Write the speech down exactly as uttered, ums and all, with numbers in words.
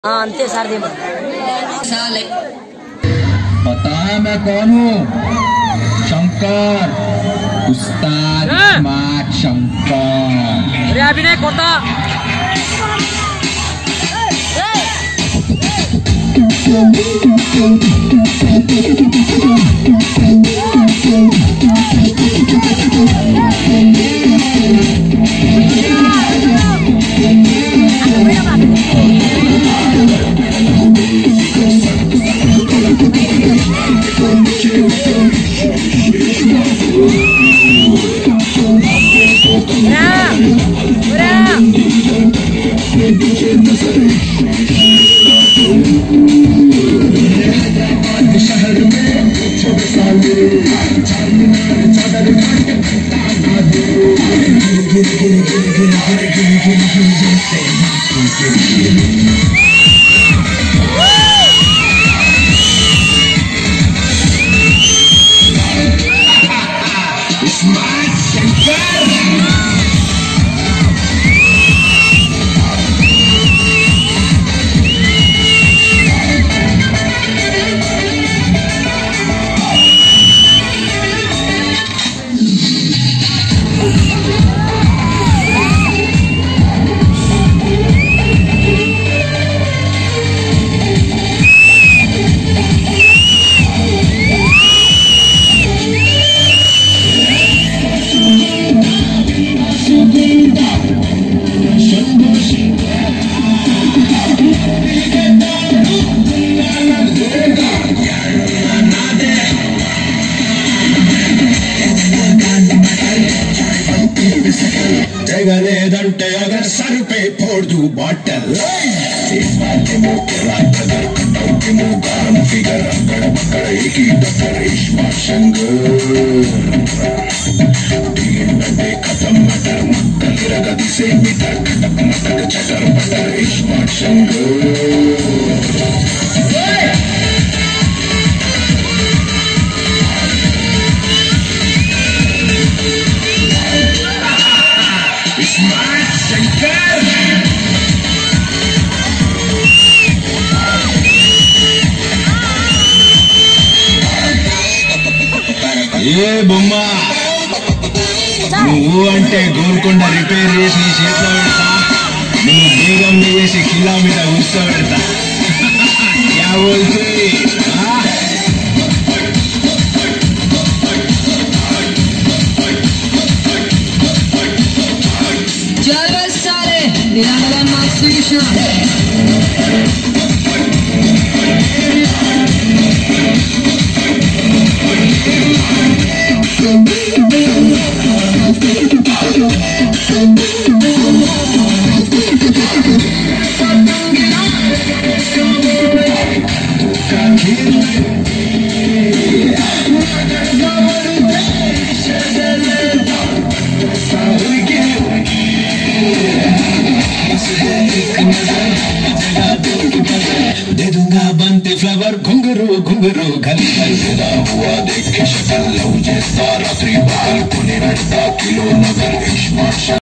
हाँ अंते सार दे साले पता है मैं कौन हूँ? शंकर, उस्ताद स्मार्ट शंकर। अरे अभी नहीं कोता लेदंटे अगर सर पे फोड़ दूं बॉटल गरम फिगर अकड़ पकड़ एक ही टक्कर रेशमा शंकर खत्म मटर मक्कल रगदी से मिटर खटक मटक चटर पटर रेशमा शंकर ఏ బొమ్మ నువ్వు అంటే గోల్కొండ రిపేర్ చేసి నీ చేతిలో పెడతా నువ్వు బేగం చేసి కిలా మీద కూర్చో పెడతా క్యా బోల్తే चल बस साले निराला मास्टर कृष्णा दे दूंगा बनते फ्लावर घुंघरू घुंघरू घल घल खुदा हुआ देख के शक्ल लव जैसा रात्रि बाल को निरंता किलो नगर इश्मा